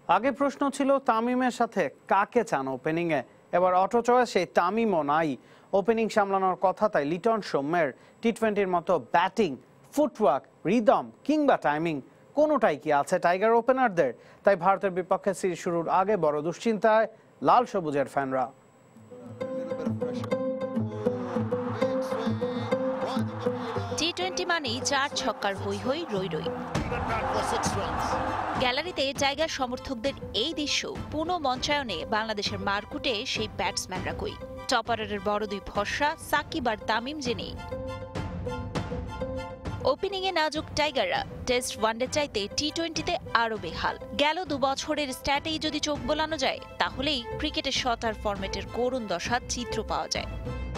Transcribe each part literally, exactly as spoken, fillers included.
আগে প্রশ্ন ছিল তামিমের সাথে কাকে চান ওপেনিং এ, এবার অটো চয়েস সেই তামিমও নাই। ওপেনিং সামলানোর কথা তাই লিটন সৌম্যের। টি টোয়েন্টির মতো ব্যাটিং, ফুটওয়ার্ক, রিদম কিংবা টাইমিং কোনোটাই কি আছে টাইগার ওপেনারদের? তাই ভারতের বিপক্ষে সিরিজ শুরুর আগে বড় দুশ্চিন্তায় লাল সবুজের ফ্যানরা। টি টোয়েন্টি মানেই চার ছক্কার হই হই রই রই। গ্যালারিতে টাইগার সমর্থকদের এই দৃশ্য পুনঃ মঞ্চায়নে বাংলাদেশের মারকুটে সেই ব্যাটসম্যানরা কই? টপ অর্ডারের বড় দুই ভরসা সাকিব আর তামিম যে নেই। ওপেনিং এ নাজুক টাইগাররা টেস্ট ওয়ানডে চাইতে টি টোয়েন্টিতে আরো বেহাল। গেল দু বছরের স্ট্যাটেই যদি চোখ বোলানো যায় তাহলেই ক্রিকেটের শট আর ফরম্যাটের করুণ দশার চিত্র পাওয়া যায়।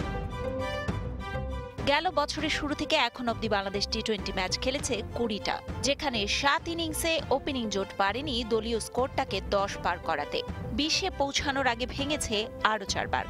গেল বছরের শুরু থেকে এখন অব্দি বাংলাদেশ টি টোয়েন্টি ম্যাচ খেলেছে কুড়িটা, যেখানে সাত ইনিংসে ওপেনিং জোট পারেনি দলীয় স্কোরটাকে দশ পার করাতে। বিশে পৌঁছানোর আগে ভেঙেছে আরো চারবার।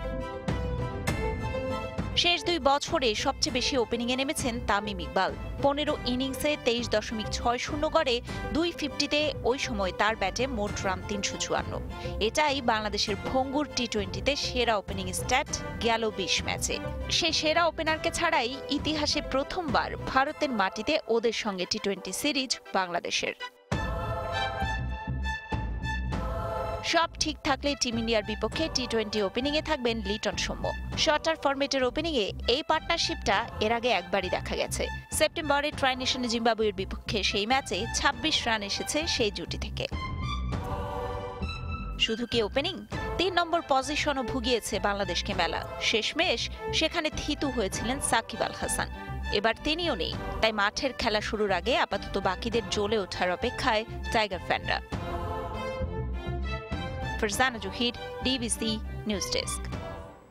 শেষ দুই বছরে সবচেয়ে বেশি ওপেনিংয়ে নেমেছেন তামিম ইকবাল। পনেরো ইনিংসে তেইশ দশমিক ছয় শূন্য গড়ে দুই ফিফটিতে ওই সময় তার ব্যাটে মোট রান তিনশো চুয়ান্ন। এটাই বাংলাদেশের ভঙ্গুর টি টোয়েন্টিতে সেরা ওপেনিং স্ট্যাট গেল বিশ ম্যাচে। সে সেরা ওপেনারকে ছাড়াই ইতিহাসে প্রথমবার ভারতের মাটিতে ওদের সঙ্গে টি টোয়েন্টি সিরিজ বাংলাদেশের। সব ঠিক থাকলে টিম ইন্ডিয়ার বিপক্ষে টি টোয়েন্টি ওপেনিং এ থাকবেন লিটন সৌম্য। শর্টার ফরম্যাটের ওপেনিং এ এই পার্টনারশিপটা এর আগে একবারই দেখা গেছে। সেপ্টেম্বরে ট্রাই নেশনে জিম্বাবুয়ের বিপক্ষে সেই ম্যাচে ছাব্বিশ রান এসেছে সেই জুটি থেকে। শুধু কি ওপেনিং, তিন নম্বর পজিশনও ভুগিয়েছে বাংলাদেশকে মেলা। শেষমেশ সেখানে থিতু হয়েছিলেন সাকিব আল হাসান। এবার তিনিও নেই, তাই মাঠের খেলা শুরুর আগে আপাতত বাকিদের জ্বলে ওঠার অপেক্ষায় টাইগার ফ্যানরা। Farzana Zahir, DBC news desk.